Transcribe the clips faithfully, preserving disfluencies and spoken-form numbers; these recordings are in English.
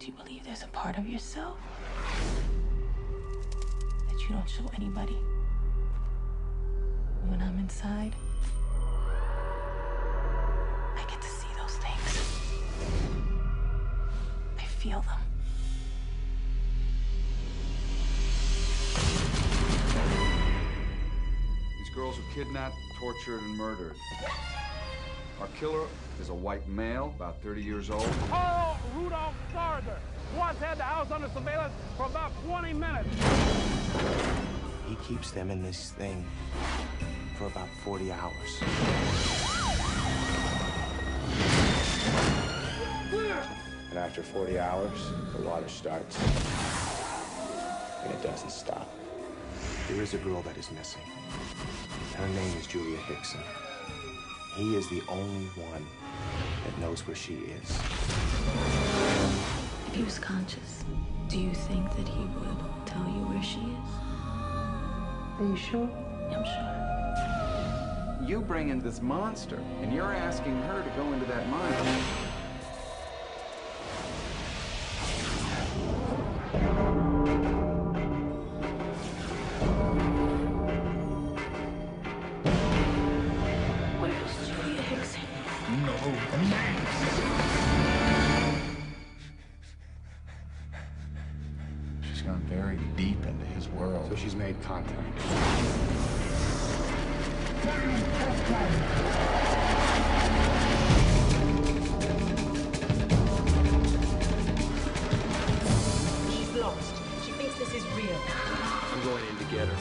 Do you believe there's a part of yourself that you don't show anybody? When I'm inside, I get to see those things. I feel them. These girls were kidnapped, tortured, and murdered. Our killer is a white male, about thirty years old. Carl Rudolph Sarger once had the house under surveillance for about twenty minutes. He keeps them in this thing for about forty hours. And after forty hours, the water starts. And it doesn't stop. There is a girl that is missing. Her name is Julia Hickson. He is the only one that knows where she is. If he was conscious, do you think that he would tell you where she is? Are you sure? I'm sure. You bring in this monster, and you're asking her to go into that mine. Where's Julia Hickson? No, man. She's gone very deep into his world. So she's made contact. She's lost. She thinks this is real. I'm going in to get her.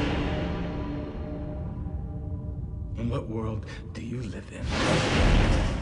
In what world do you live in?